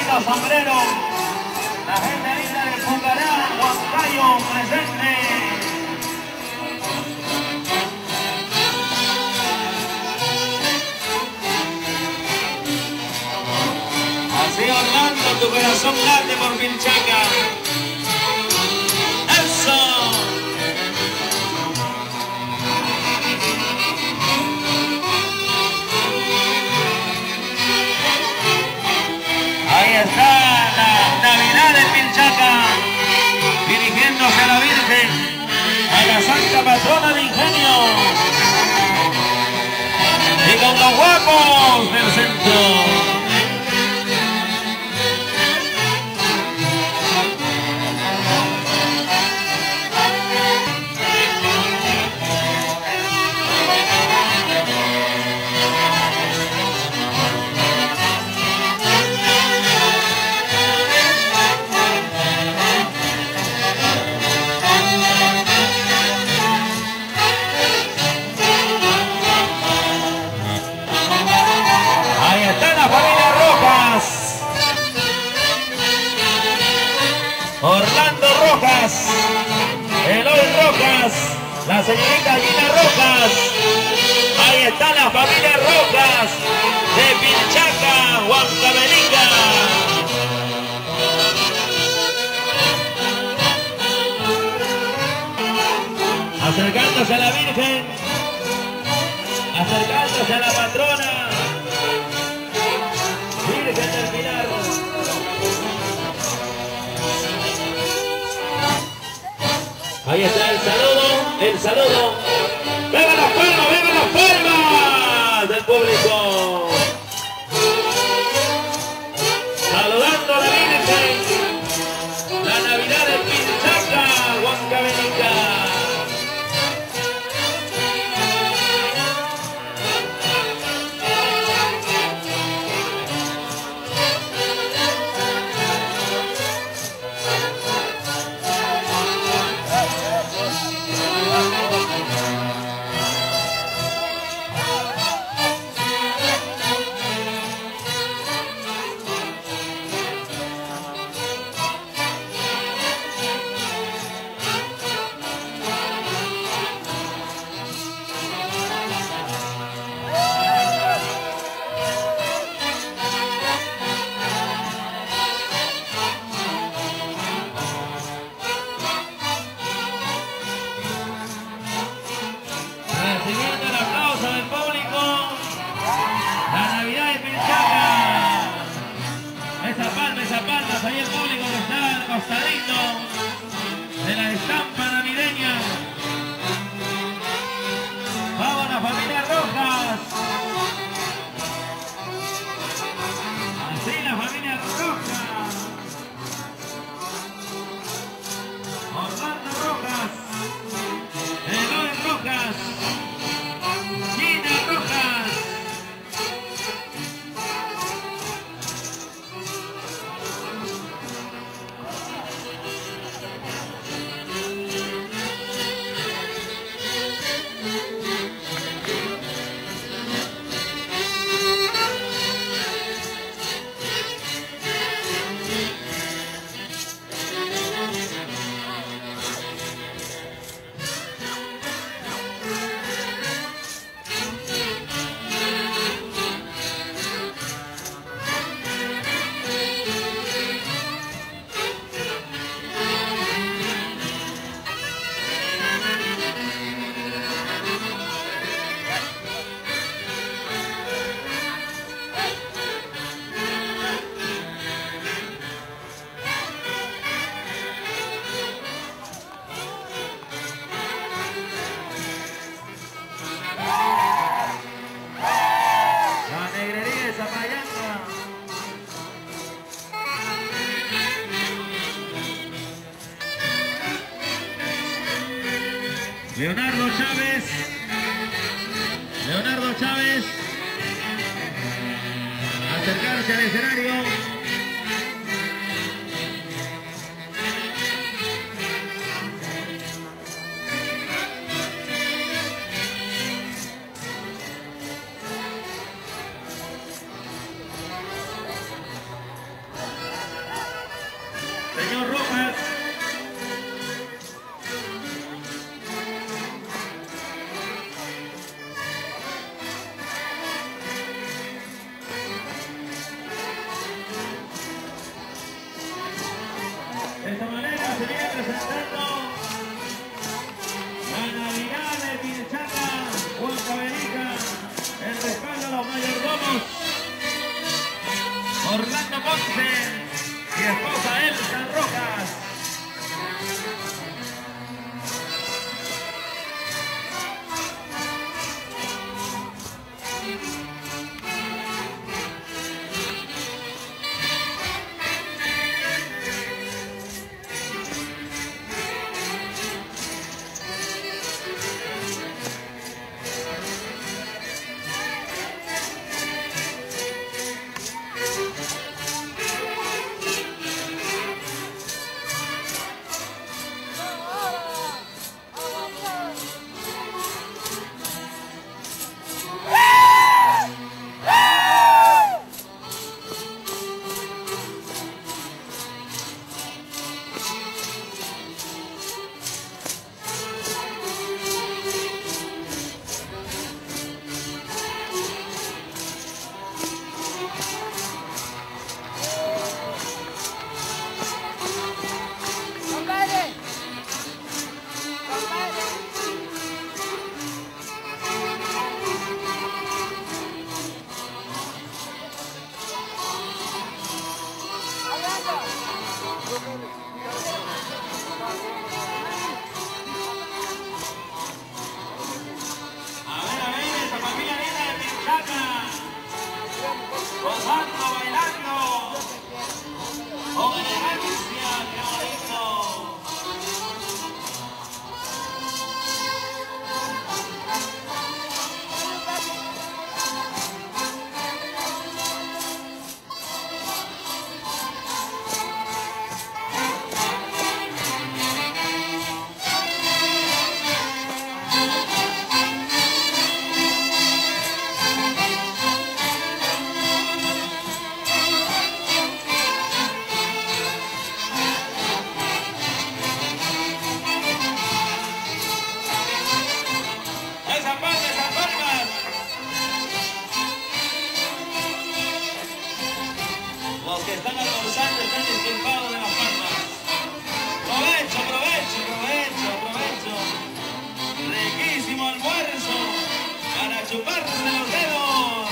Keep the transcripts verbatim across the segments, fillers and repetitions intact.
linda Sombrero, la gente linda de Pucará, Huancayo, presente. Así Orlando, tu corazón late por Pinchaca. ¡Eso! Ahí está la Navidad de Pinchaca, dirigiéndose a la Virgen, a la Santa Patrona de Ingenio, y con los guapos del centro. Orlando Rojas, Eloy Rojas, la señorita Gina Rojas. Ahí está la familia Rojas de Pinchaca, Huancavelica. Acercándose a la Virgen, acercándose a la patrona, Virgen del Pilar. Ahí está el saludo, el saludo. ¡Viva las palmas, viva las palmas del público! Saludando a la Virgen, la Navidad de Pinchaca, Huancavelica. Recibiendo el aplauso del público, la Navidad de Pinchaca. Esa palma, esa palma, ahí el público que está al costadito de la estampa navideña. Vamos a la familia Rojas. Así la familia Rojas. Orlando Rojas, Eloy Rojas, Gina Rojas. Leonardo Chávez, Leonardo Chávez, acercarse al escenario. Orlando Ponce y esposa Elsa Rojas. Gozando, bailando, con elegancia, qué bonito. Los que están almorzando están disculpados de las palmas. Provecho, provecho, provecho, provecho. Riquísimo almuerzo para chuparse los dedos.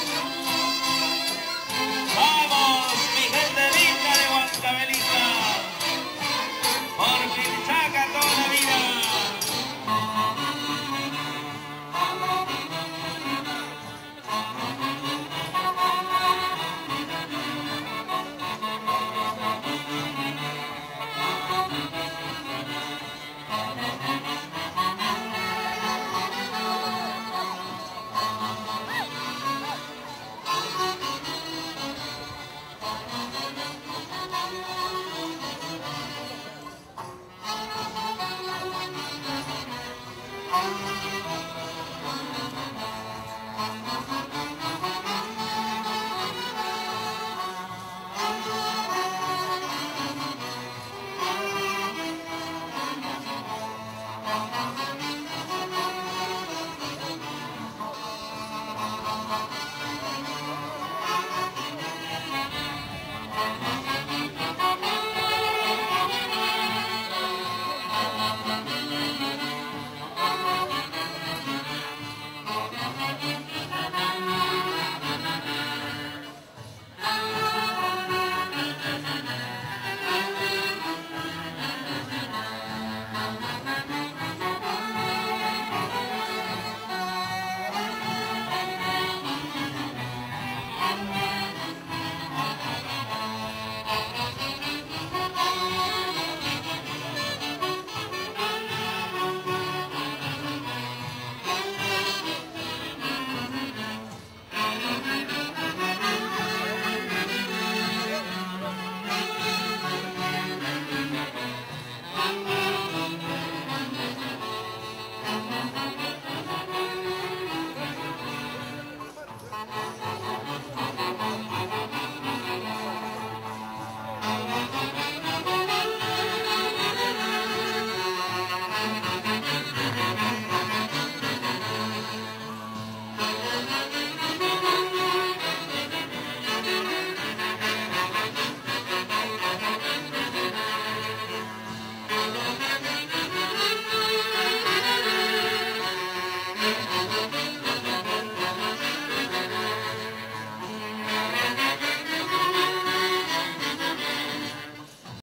Vamos, mi gente linda de Huancavelica. Por Pinchaca toda la vida.